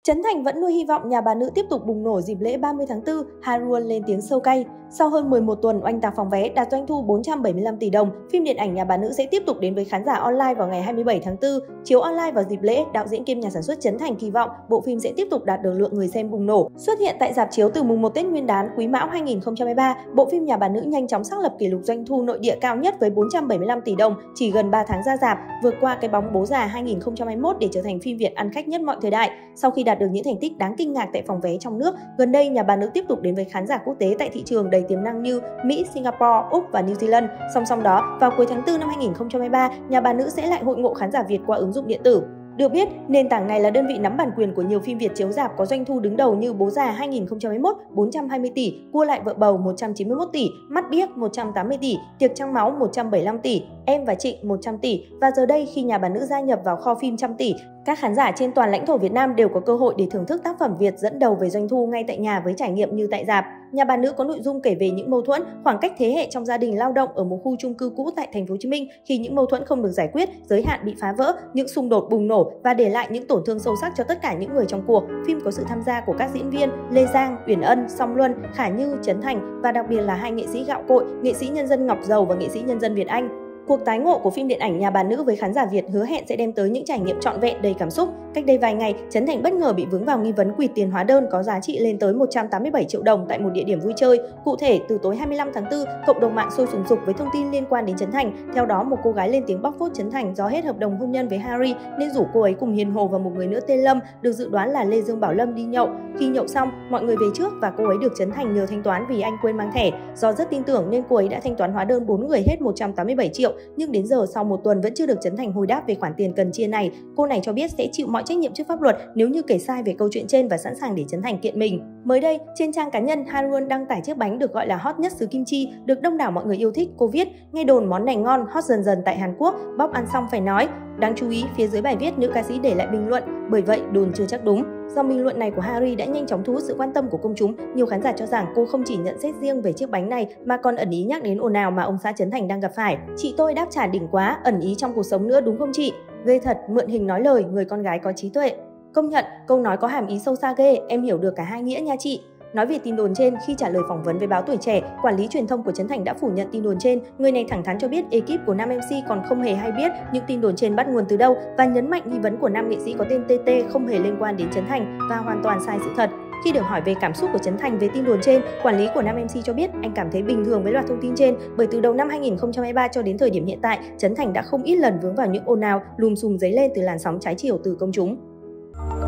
Trấn Thành vẫn nuôi hy vọng nhà bà nữ tiếp tục bùng nổ dịp lễ 30 tháng 4, Harun lên tiếng sâu cay. Sau hơn 11 tuần oanh tạc phòng vé đạt doanh thu 475 tỷ đồng, phim điện ảnh Nhà bà nữ sẽ tiếp tục đến với khán giả online vào ngày 27 tháng 4. Chiếu online vào dịp lễ, đạo diễn kiêm nhà sản xuất Trấn Thành kỳ vọng bộ phim sẽ tiếp tục đạt được lượng người xem bùng nổ. Xuất hiện tại rạp chiếu từ mùng 1 Tết Nguyên đán Quý Mão 2023, bộ phim Nhà bà nữ nhanh chóng xác lập kỷ lục doanh thu nội địa cao nhất với 475 tỷ đồng chỉ gần 3 tháng ra rạp, vượt qua Cái bóng bố già 2021 để trở thành phim Việt ăn khách nhất mọi thời đại. Sau khi đạt được những thành tích đáng kinh ngạc tại phòng vé trong nước, gần đây Nhà bà nữ tiếp tục đến với khán giả quốc tế tại thị trường đầy tiềm năng như Mỹ, Singapore, Úc và New Zealand. Song song đó, vào cuối tháng 4 năm 2023, Nhà bà nữ sẽ lại hội ngộ khán giả Việt qua ứng dụng điện tử. Được biết, nền tảng này là đơn vị nắm bản quyền của nhiều phim Việt chiếu rạp có doanh thu đứng đầu như Bố già 2021 420 tỷ, Cua lại vợ bầu 191 tỷ, Mắt biếc 180 tỷ, Tiệc trăng máu 175 tỷ, Em và Trịnh 100 tỷ. Và giờ đây khi Nhà bà nữ gia nhập vào kho phim trăm tỷ, các khán giả trên toàn lãnh thổ Việt Nam đều có cơ hội để thưởng thức tác phẩm Việt dẫn đầu về doanh thu ngay tại nhà với trải nghiệm như tại rạp. Nhà bà nữ có nội dung kể về những mâu thuẫn, khoảng cách thế hệ trong gia đình lao động ở một khu chung cư cũ tại Thành phố Hồ Chí Minh khi những mâu thuẫn không được giải quyết, giới hạn bị phá vỡ, những xung đột bùng nổ và để lại những tổn thương sâu sắc cho tất cả những người trong cuộc. Phim có sự tham gia của các diễn viên Lê Giang, Uyển Ân, Song Luân, Khả Như, Trấn Thành và đặc biệt là hai nghệ sĩ gạo cội, nghệ sĩ nhân dân Ngọc Dầu và nghệ sĩ nhân dân Việt Anh. Cuộc tái ngộ của phim điện ảnh Nhà bà nữ với khán giả Việt hứa hẹn sẽ đem tới những trải nghiệm trọn vẹn đầy cảm xúc. Cách đây vài ngày, Trấn Thành bất ngờ bị vướng vào nghi vấn quỵt tiền hóa đơn có giá trị lên tới 187 triệu đồng tại một địa điểm vui chơi. Cụ thể, từ tối 25 tháng 4, cộng đồng mạng sôi sùng sục với thông tin liên quan đến Trấn Thành. Theo đó, một cô gái lên tiếng bóc phốt Trấn Thành do hết hợp đồng hôn nhân với Harry nên rủ cô ấy cùng Hiền Hồ và một người nữa tên Lâm, được dự đoán là Lê Dương Bảo Lâm đi nhậu. Khi nhậu xong, mọi người về trước và cô ấy được Trấn Thành nhờ thanh toán vì anh quên mang thẻ. Do rất tin tưởng nên cô ấy đã thanh toán hóa đơn 4 người hết 187 triệu, nhưng đến giờ sau một tuần vẫn chưa được Trấn Thành hồi đáp về khoản tiền cần chia này. Cô này cho biết sẽ chịu mọi trách nhiệm trước pháp luật nếu như kể sai về câu chuyện trên và sẵn sàng để Trấn Thành kiện mình. Mới đây, trên trang cá nhân, Harun đăng tải chiếc bánh được gọi là hot nhất xứ Kim Chi, được đông đảo mọi người yêu thích. Cô viết: nghe đồn món này ngon, hot dần dần tại Hàn Quốc, bóc ăn xong phải nói. Đáng chú ý, phía dưới bài viết, nữ ca sĩ để lại bình luận: bởi vậy đồn chưa chắc đúng. Dòng bình luận này của Harry đã nhanh chóng thu hút sự quan tâm của công chúng. Nhiều khán giả cho rằng cô không chỉ nhận xét riêng về chiếc bánh này mà còn ẩn ý nhắc đến ồn ào mà ông xã Trấn Thành đang gặp phải. Chị tôi đáp trả đỉnh quá, ẩn ý trong cuộc sống nữa đúng không chị? Ghê thật, mượn hình nói lời, người con gái có trí tuệ. Công nhận, câu nói có hàm ý sâu xa ghê, em hiểu được cả hai nghĩa nha chị. Nói về tin đồn trên, khi trả lời phỏng vấn với báo Tuổi Trẻ, quản lý truyền thông của Trấn Thành đã phủ nhận tin đồn trên. Người này thẳng thắn cho biết ekip của nam MC còn không hề hay biết những tin đồn trên bắt nguồn từ đâu và nhấn mạnh nghi vấn của nam nghệ sĩ có tên TT không hề liên quan đến Trấn Thành và hoàn toàn sai sự thật. Khi được hỏi về cảm xúc của Trấn Thành về tin đồn trên, quản lý của nam MC cho biết anh cảm thấy bình thường với loạt thông tin trên bởi từ đầu năm 2023 cho đến thời điểm hiện tại, Trấn Thành đã không ít lần vướng vào những ồn ào, lùm xùm dấy lên từ làn sóng trái chiều từ công chúng.